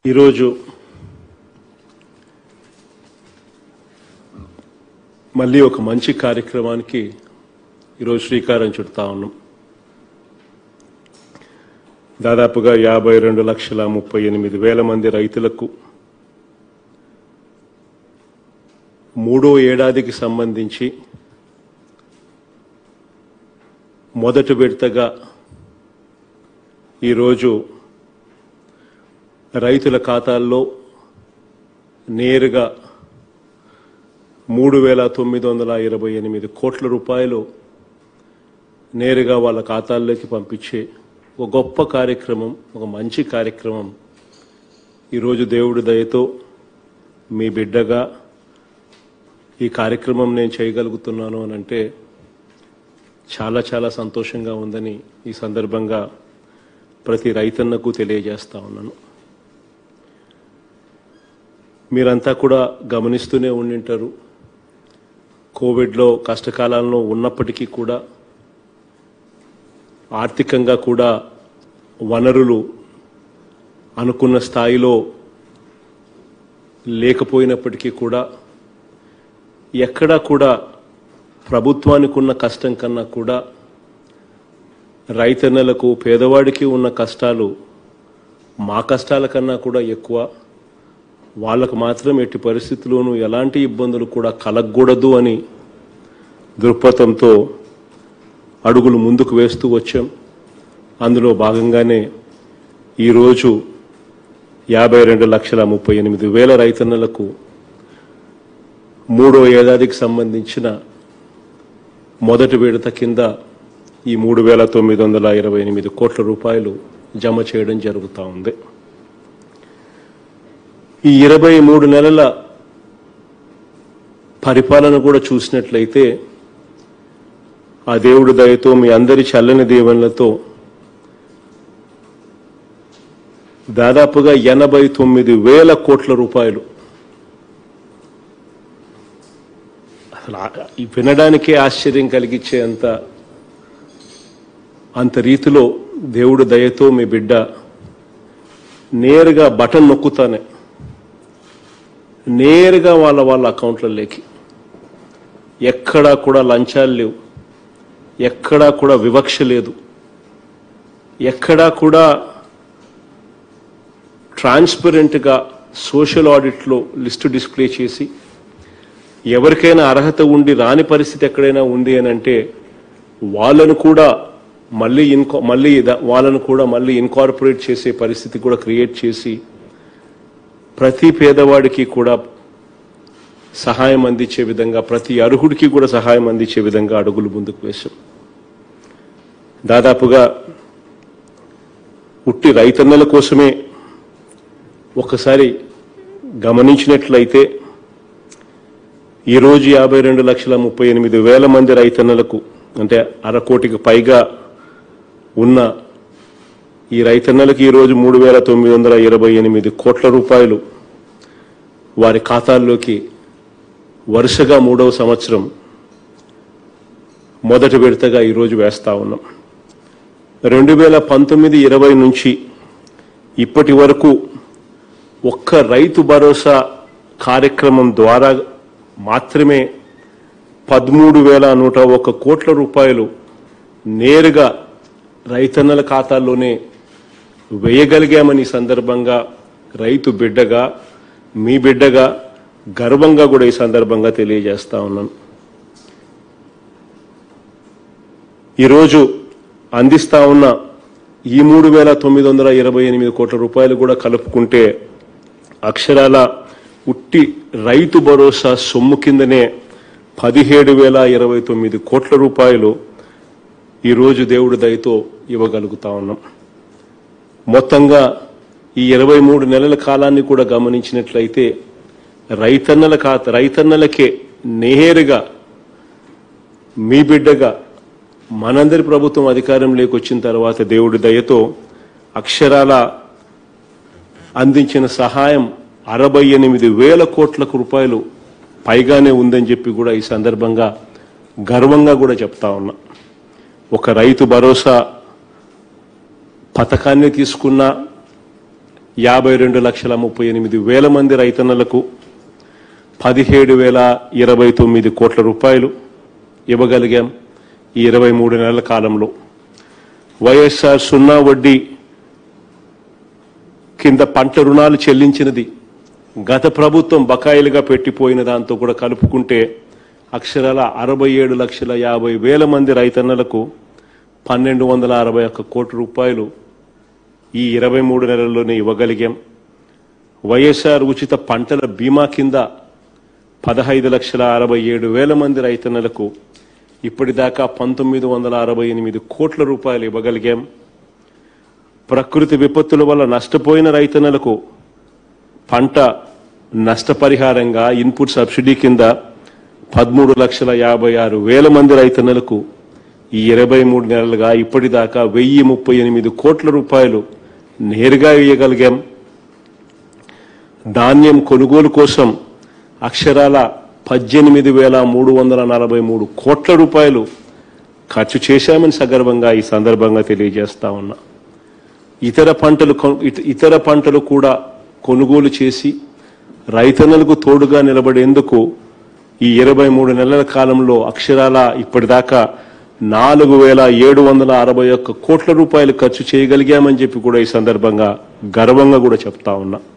ఈరోజు మళ్ళీ ఒక మంచి కార్యక్రమానికి ఈరోజు శ్రీకారం చుడతా ఉన్నాం. దాదాపుగా 52,38,000 మంది రైతులకు మూడో ఏడాదికి సంబంధించి మొదటి విడతగా ఈరోజు రైతుల ఖాతాల్లో నేరుగా 3,928 కోట్ల రూపాయలు నేరుగా వాళ్ళ ఖాతాల్లోకి పంపించే ఒక గొప్ప కార్యక్రమం, ఒక మంచి కార్యక్రమం ఈరోజు దేవుడి దయతో మీ బిడ్డగా ఈ కార్యక్రమం నేను చేయగలుగుతున్నాను అని అంటే చాలా చాలా సంతోషంగా ఉందని ఈ సందర్భంగా ప్రతి రైతన్నకు తెలియజేస్తా ఉన్నాను. మీరంతా కూడా గమనిస్తూనే ఉండింటారు, కోవిడ్లో కష్టకాలంలో ఉన్నప్పటికీ కూడా ఆర్థికంగా కూడా వనరులు అనుకున్న స్థాయిలో లేకపోయినప్పటికీ కూడా ఎక్కడా కూడా ప్రభుత్వానికి ఉన్న కష్టం కన్నా కూడా రైతన్నలకు పేదవాడికి ఉన్న కష్టాలు మా కష్టాల కన్నా కూడా ఎక్కువ. వాళ్ళకు మాత్రం ఎట్టి పరిస్థితుల్లోనూ ఎలాంటి ఇబ్బందులు కూడా కలగకూడదు అని దృక్పథంతో అడుగులు ముందుకు వేస్తూ వచ్చాం. అందులో భాగంగానే ఈరోజు 52,38,000 రైతన్నలకు మూడో ఏడాదికి సంబంధించిన మొదటి విడత కింద ఈ 3,928 కోట్ల రూపాయలు జమ చేయడం జరుగుతూ ఉంది. ఈ 23 నెలల పరిపాలన కూడా చూసినట్లయితే ఆ దేవుడి దయతో మీ అందరి చల్లని దీవెనలతో దాదాపుగా 89,000 కోట్ల రూపాయలు, అసలు వినడానికే ఆశ్చర్యం కలిగించే అంత రీతిలో దేవుడి దయతో మీ బిడ్డ నేరుగా బటన్ నొక్కుతానే నేరుగా వాళ్ళ అకౌంట్లలోకి, ఎక్కడా కూడా లంచాలు లేవు, ఎక్కడా కూడా వివక్ష లేదు, ఎక్కడా కూడా ట్రాన్స్పరెంట్గా సోషల్ ఆడిట్లో లిస్టు డిస్ప్లే చేసి ఎవరికైనా అర్హత ఉండి రాని పరిస్థితి ఎక్కడైనా ఉంది అని అంటే వాళ్ళను కూడా మళ్ళీ ఇన్కార్పొరేట్ చేసే పరిస్థితి కూడా క్రియేట్ చేసి ప్రతి పేదవాడికి కూడా సహాయం అందించే విధంగా, ప్రతి అర్హుడికి కూడా సహాయం అందించే విధంగా అడుగులు ముందుకు వేశాం. దాదాపుగా ఉట్టి రైతన్నల కోసమే ఒకసారి గమనించినట్లయితే ఈరోజు 52,38,000 మంది రైతన్నలకు, అంటే 1/2 కోటికి పైగా ఉన్న ఈ రైతన్నలకు ఈరోజు 3,928 కోట్ల రూపాయలు వారి ఖాతాల్లోకి వరుసగా 3వ సంవత్సరం మొదటి విడతగా ఈరోజు వేస్తా ఉన్నాం. 2019-20 నుంచి ఇప్పటి వరకు ఒక్క రైతు భరోసా కార్యక్రమం ద్వారా మాత్రమే 13,101 కోట్ల రూపాయలు నేరుగా రైతన్నల ఖాతాల్లోనే వేయగలిగామని ఈ సందర్భంగా రైతు బిడ్డగా, మీ బిడ్డగా గర్వంగా కూడా ఈ సందర్భంగా తెలియజేస్తా ఉన్నాను. ఈరోజు అందిస్తా ఉన్న ఈ 3,928 కోట్ల రూపాయలు కూడా కలుపుకుంటే అక్షరాల ఉట్టి రైతు భరోసా సొమ్ము కిందనే 17,029 కోట్ల రూపాయలు ఈరోజు దేవుడి దయతో ఇవ్వగలుగుతా ఉన్నాం. మొత్తంగా ఈ 23 నెలల కాలాన్ని కూడా గమనించినట్లయితే రైతన్నలకే నేరుగా మీ బిడ్డగా మనందరి ప్రభుత్వం అధికారంలోకి వచ్చిన తర్వాత దేవుడి దయతో అక్షరాల అందించిన సహాయం 68,000 కోట్ల రూపాయలు పైగానే ఉందని చెప్పి కూడా ఈ సందర్భంగా గర్వంగా కూడా చెప్తా ఉన్నా. ఒక రైతు భరోసా పథకాన్ని తీసుకున్నా 52,38,000 మంది రైతన్నలకు 17,029 కోట్ల రూపాయలు ఇవ్వగలిగాం ఈ 23 నెలల కాలంలో. వైఎస్ఆర్ సున్నా వడ్డీ కింద పంట రుణాలు చెల్లించినది గత ప్రభుత్వం బకాయిలుగా పెట్టిపోయిన దాంతో కూడా కలుపుకుంటే అక్షరాల 67,50,000 మంది రైతన్నలకు 1,261 కోట్ల రూపాయలు ఈ 23 నెలల్లోనే ఇవ్వగలిగాం. వైఎస్ఆర్ ఉచిత పంటల బీమా కింద 15,67,000 మంది రైతన్నలకు ఇప్పటిదాకా 1,968 కోట్ల రూపాయలు ఇవ్వగలిగాం. ప్రకృతి విపత్తుల వల్ల నష్టపోయిన రైతన్నలకు పంట నష్టపరిహారంగా ఇన్పుట్ సబ్సిడీ కింద 13,56,000 మంది రైతన్నలకు ఈ 23 నెలలుగా ఇప్పటిదాకా 1,038 కోట్ల రూపాయలు నేరుగా ఇవ్వగలిగాం. ధాన్యం కొనుగోలు కోసం అక్షరాల 18,343 కోట్ల రూపాయలు ఖర్చు చేశామని సగర్వంగా ఈ సందర్భంగా తెలియజేస్తా ఉన్నా. ఇతర పంటలు కూడా కొనుగోలు చేసి రైతన్నలకు తోడుగా నిలబడేందుకు ఈ 23 నెలల కాలంలో అక్షరాల ఇప్పటిదాకా 4,761 కోట్ల రూపాయలు ఖర్చు చేయగలిగామని చెప్పి కూడా ఈ సందర్భంగా గర్వంగా కూడా చెప్తా ఉన్నా.